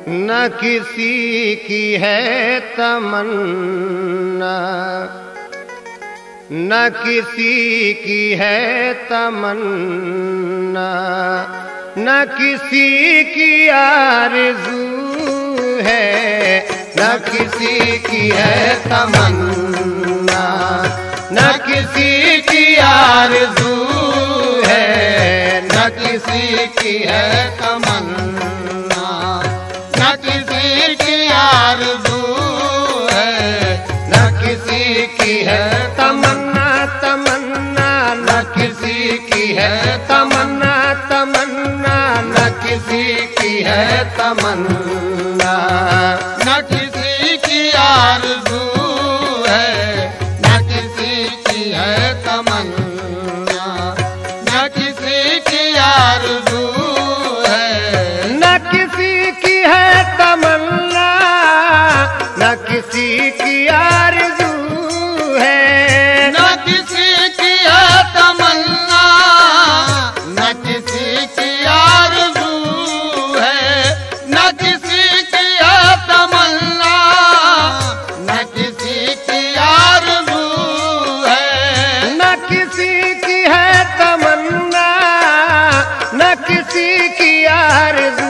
न किसी की है तमन्ना, न किसी की है तमन्ना, न किसी की आरज़ू है, न किसी की है तमन्ना, न किसी की आरज़ू है, न किसी की है तमन्ना, न किसी की आरज़ू है, न किसी की है तमन्ना, तमन्ना न किसी की है तमन्ना, तमन्ना न किसी की है तमन्ना, न किसी की आरज़ू है, न किसी की है तमन्ना, न किसी की आरज़ू है, न किसी की है तमन्ना, न किसी की आरज़ू है, न किसी की है तमन्ना, न किसी की आरज़ू है, न किसी की है तमन्ना, न किसी की आरज़ू है, न किसी की है तमन्ना, न किसी की आरज़ू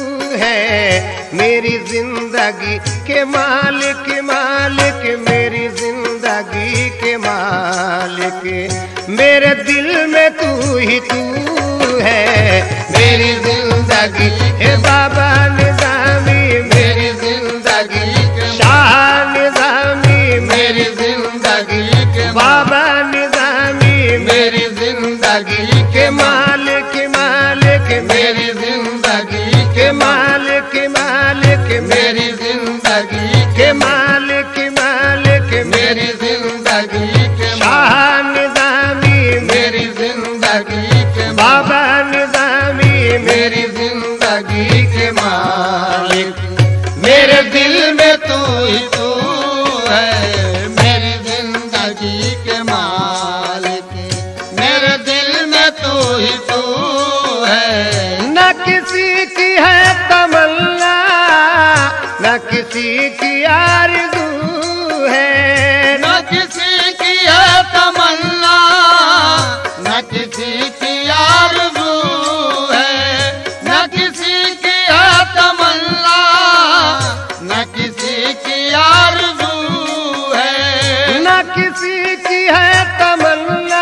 है। मेरी जिंदगी के मालिक, मालिक मेरी जिंदगी के मालिक, मेरे दिल में तू ही तू है। मेरी जिंदगी हे बाबा निज़ामी, मेरी जिंदगी के शाह निज़ामी, मेरी जिंदगी के बाबा निज़ामी, मेरी जिंदगी के मालिक, मालिक मेरी जिंदगी के मालिक, मालिक मेरी जिंदगी के मालिक, मालिक मेरी जिंदगी के शाह निज़ामी, मेरी जिंदगी के बाबा निज़ामी, मेरी जिंदगी के मालिक, मेरे दिल में तू ही तू है। मेरी जिंदगी के मालिक, मेरे दिल में तू ही तू है। न किसी की है तमन्ना, न किसी की आरज़ू है, न किसी की है तमन्ना, न किसी की आरज़ू है, न किसी की है तमन्ना, न किसी की आरज़ू है, न किसी की है तमन्ना,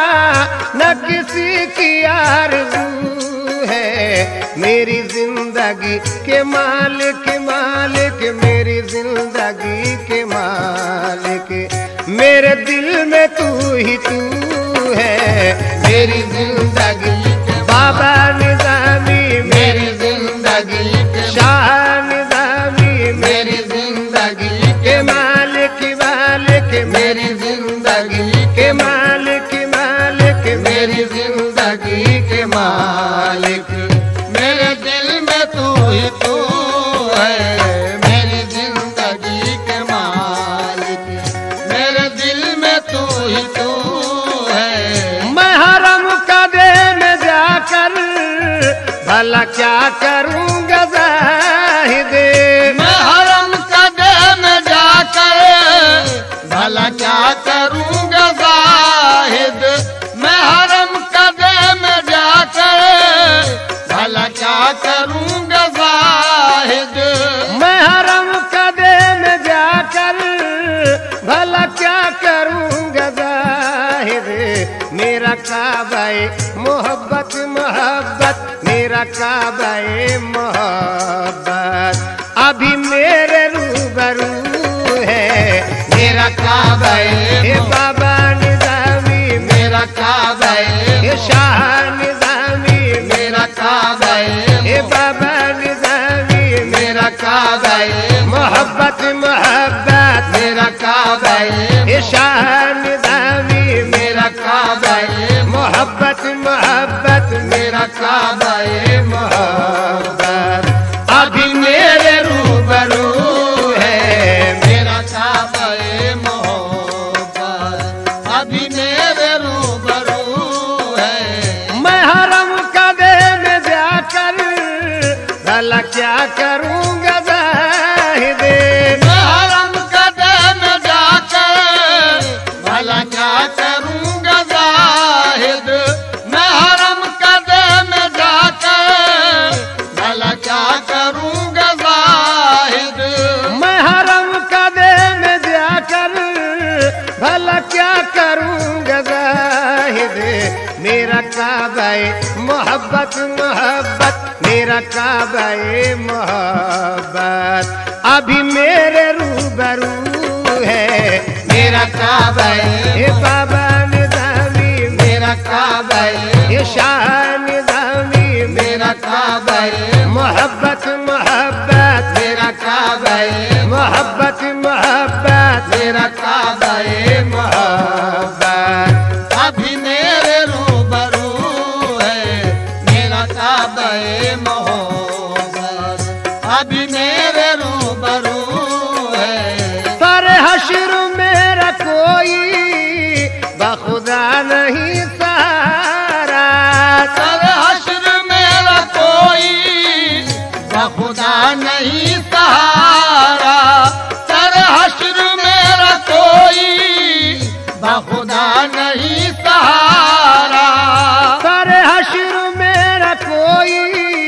न किसी की आरज़ू है। मेरी जिंदगी के मालिक, मालिक मेरी जिंदगी के मालिक, मेरे दिल में तू ही तू है। मेरी जिंदगी के बाबा निज़ामी, मेरी जिंदगी के शाह निज़ामी, मेरी जिंदगी के मालिक, मालिक मेरी जिंदगी के मालिक, मालिक मेरी जिंदगी के मालिक, मेरे दिल में तू ही तू है। मेरी जिंदगी के मालिक, मेरे दिल में तू ही तू है। मैं हरम कदे में जाकर भला क्या करूँगा ज़ाहिदे, मैं हरम कदे में जाकर भला क्या करूँगा ज़ाहिद, मैं हरम कदे में जाकर भला क्या करूँगा ज़ाहिद, मैं हरम कदे में जाकर भला क्या करूँगा ज़ाहिद। मेरा काबाए मोहब्बत, मोहब्बत मेरा काबाए मोहब्बत अभी मेरे रूबरू है। मेरा काबाए बाबा निज़ामी, मेरा काबाए शाह निज़ामी, मेरा काबाए बाबा निज़ामी, मेरा काबाए मोहब्बत, मोहब्बत मेरा काबाए शाह निज़ामी, मेरा काबाए मोहब्बत, मोहब्बत मेरा काबाए मोहब्बत अभी मेरे रूबरू है। मेरा काबाए मोहब्बत अभी मेरे रूबरू है। मैं हरम कदे में जाकर भला क्या करूँगा ज़ाहिदे, मैं हरम कदम जाकर भला क्या करूँगा ज़ाहिद, मैं हरम कदम जाकर भला क्या करूँगा ज़ाहिद, मैं हरम कदम जाकर भला क्या करूँगा ज़ाहिदे। मेरा काबाए मोहब्बत मोहब्बत, मेरा काबाए मोहब्बत अभी मेरे रूबरू है। मेरा काबाए बाबा निज़ामी, मेरा काबाए शाह निज़ामी, मेरा काबाए मोहब्बत मोहब्बत, मेरा काबाए मोहब्बत मोहब्बत, मेरा काबाए मोहब्बत अभी मेरे रूबरू है। मेरा काबाए मोहब्बत अभी मेरे रूबरू है। सारे हश्र मेरा कोई बखुदा नहीं सहारा, सर हश्र मेरा कोई बखुदा नहीं सहारा, सर हश्र मेरा कोई बखुदा नहीं सहारा, सारे हश्र मेरा कोई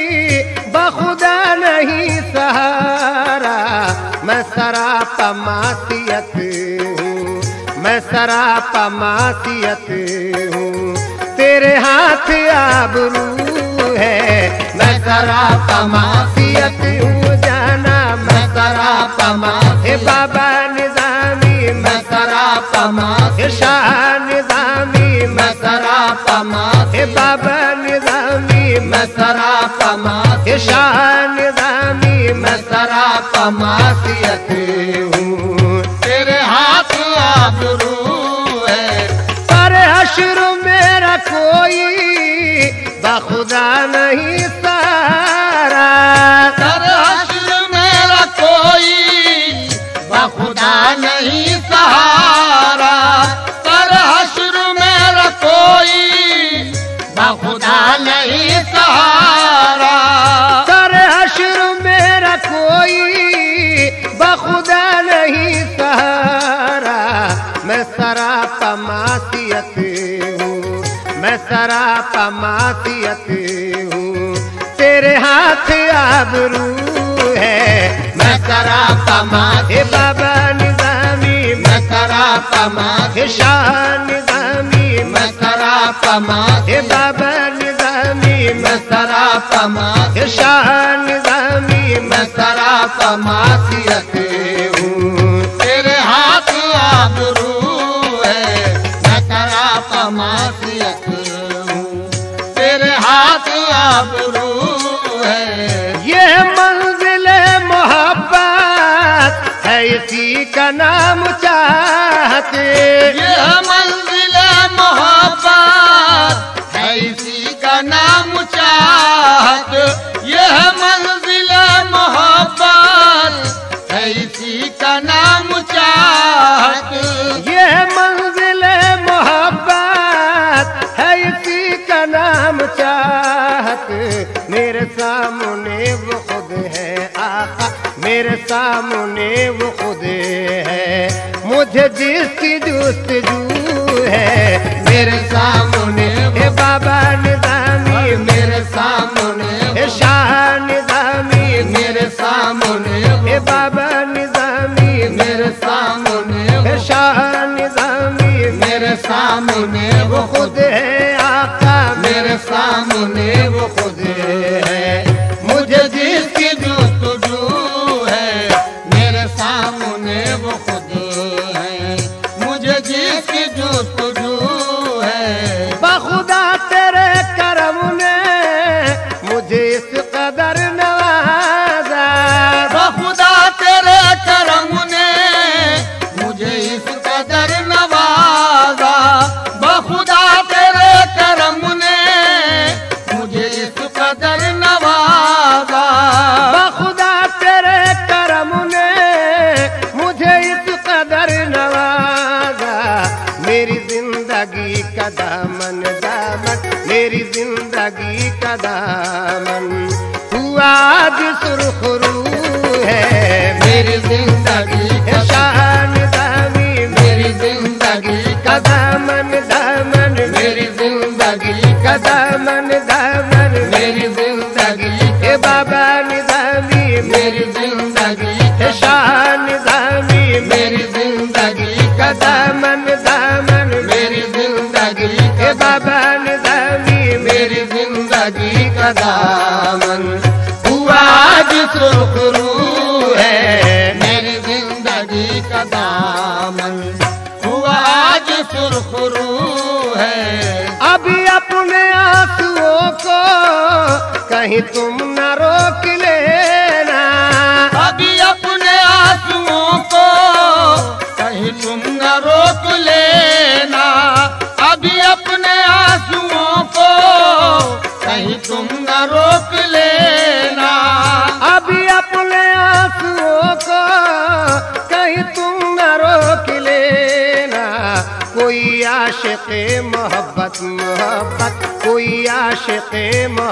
बखुदा नहीं सहारा। मैं सरापा मासियत हूँ, मैं सरापा मासियत हूँ, तेरे हाथ आबरू है। मैं सरापा मासियत हूँ जाना, मैं सरापा मासियत, बाबा निज़ामी मैं सरापा मासियत, शाह निज़ामी मैं सरापा मासियत, बाबा निज़ामी मैं सरापा मासियत, शाह निज़ामी मैं सरापा मासियत हूँ। तेरे हाथ आबरू है। सारे हश्र मेरा कोई बखुदा नहीं सहारा, सर हश्र मेरा कोई बखुदा नहीं सहारा, सर हश्र मेरा कोई बखुदा नहीं सहारा, सारे हश्र मेरा कोई बखुदा नहीं सहारा। मैं सरापा मासियत हूँ, मैं सरापा मासियत हूँ, तेरे हाथ आबरू है। मैं सरापा मासियत, बाबा निज़ामी मैं सरापा मासियत, शाह निज़ामी मैं सरापा मासियत, बाबा निज़ामी मैं सरापा मासियत, शाह निज़ामी मैं सरापा मासियत हूँ। तेरे हाथ आबरू है। मैं सरापा मासियत हूँ, तेरे हाथ आबरू है। ये मंजिल मोहब्बत है, इसी का नाम चाहत, यह मंजिल मोहब्बत है, इसी का नाम चाहत, यह मंजिल मोहब्बत है, इसी का नाम चाहत, ये मंजिल मोहब्बत है, इसी का नाम चाहत। मेरे सामने वो खुद है आका, मेरे सामने वो खुद है, मुझे जिसकी जुस्तजू है। मेरे सामने हे बाबा निज़ामी, मेरे सामने हे शाह निज़ामी, मेरे सामने हे बाबा निज़ामी, मेरे सामने हे शाह निज़ामी, मेरे सामने वो खुद है आका, मेरे सामने वो खुद है, मुझे जिसकी जुस्तजू है। मेरे सामने वो खुद है, मुझे जिसकी जुस्तजू है। बखुदा तेरे करम ने मुझे इस कदर नवाजा, बखुदा तेरे करम ने मुझे इस कदर नवाजा, बखुदा तेरे करम ने मुझे इस कदर नवाजा, बखुदा तेरे करम ने मुझे इस कदर नवाजा। मेरी जिंदगी का दामन दामन, मेरी जिंदगी का दामन तू हुआ आज सुरखरू है मेरी जिंदगी का शान दामी मेरी जिंदगी का दामन दामन मेरी जिंदगी का दामन दामन मेरी जिंदगी हे बाबा निदामी मेरी जिंदगी हे शान दामी मेरी जिंदगी का दामन दामन मेरी जिंदगी हे बाबा निदामी मेरी जिंदगी का दामन हुआ आज सुरखरू है मेरी जिंदगी का दामन हुआ आज सुरखरू है। अभी अपने आंसुओं को कहीं तुम न रोक लेना अभी अपने आंसुओं को कहीं तुम न रोक लेना अभी अपने आंसुओं को कहीं तुम न रोक लेना अभी अपने आंसुओं को कहीं तुम न रोक लेना कोई आशिक़े मोहब्बत मोहब्बत कोई आशिक़े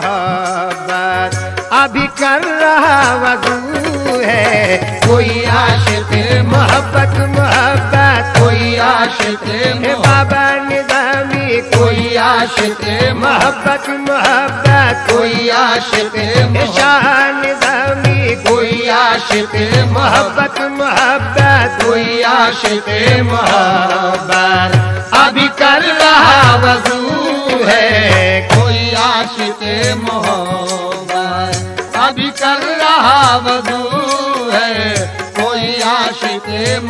मोहब्बत अभी कर रहा वज़ू है कोई आशिक़े मोहब्बत मोहब्बत कोई आशिक़े हे बाबा निज़ामी कोई आशिक़े मोहब्बत मोहब्बत कोई आशिक़े हे शाह निज़ामी कोई आशिक़े मोहब्बत मोहब्बत कोई आशिक़े मोहब्बत अभी कर रहा वज़ू है कोई आशिक़े मोहब्बत अभी कर रहा वज़ू है कोई आशिक़े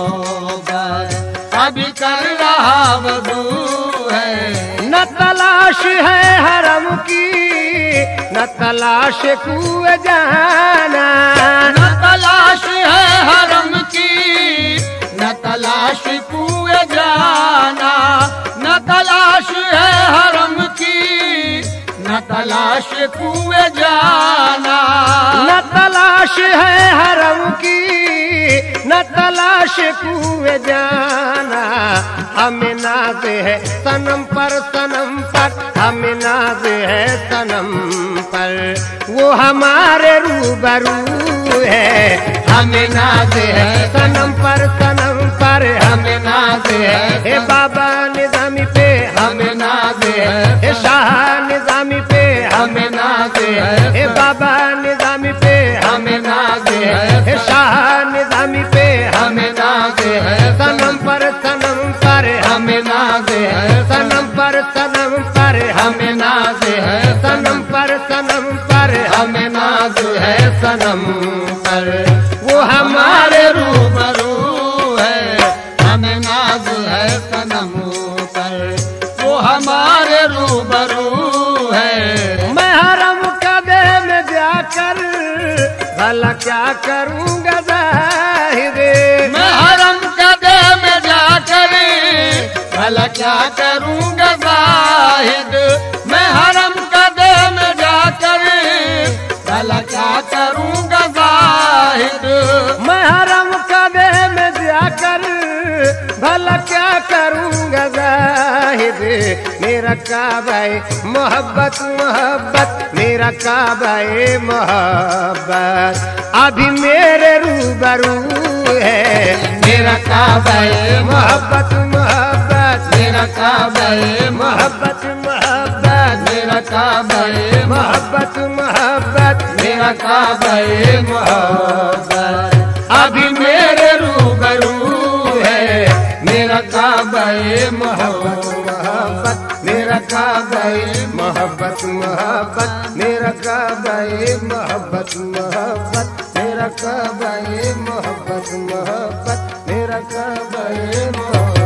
मोहब्बत अभी कर रहा वज़ू है। न तलाश है हरम की न तलाश कुए जाना न तलाश है हरम की न तलाश कुए जाना न तलाश है हरम की न तलाश कुए जाना न तलाश है हरम की न तलाश कुए जाना हमें नाज है सनम पर हमें नाज है सनम पर वो हमारे रूबरू है हमें नाज है सनम पर हमें नाज है हे बाबा निज़ामी पे हमें नाज है हे शाह निज़ामी पे हमें नाज है हे बाबा निज़ामी पे हमें नाज है हे शाह निज़ामी पे हमें नाज है सनम पर हमें नाज है सनम पर हमें नाज है सनम पर हमें नाज है सनम पर वो हमारे रूबरू है हमें नाज है सनम पर वो हमारे रूबरू है। मैं हरम कदे में जाकर भला क्या करूँगा ज़ाहिर मैं हरम कदे में जाकर भला क्या करूँगा ज़ाहिद मैं हरम कदे में जाकर भला क्या करूँगा ज़ाहिद मैं हरम कदे में जाकर भला क्या करूँगा ज़ाहिद मेरा काबाए मोहब्बत मोहब्बत मेरा काबाए मोहब्बत अभी मेरे रूबरू है मेरा काबाए मोहब्बत मोहब्बत मेरा काबाए मोहब्बत मोहब्बत मेरा काबाए मोहब्बत मोहब्बत मेरा काबाए मोहब्बत अभी मेरे रूबरू है मेरा काबाए मोहब्बत मेरा काबाए मोहब्बत मोहब्बत मेरा काबाए मोहब्बत मोहब्बत मेरा काबाए मोहब्बत मोहब्बत मेरा काबाए मोहब्बत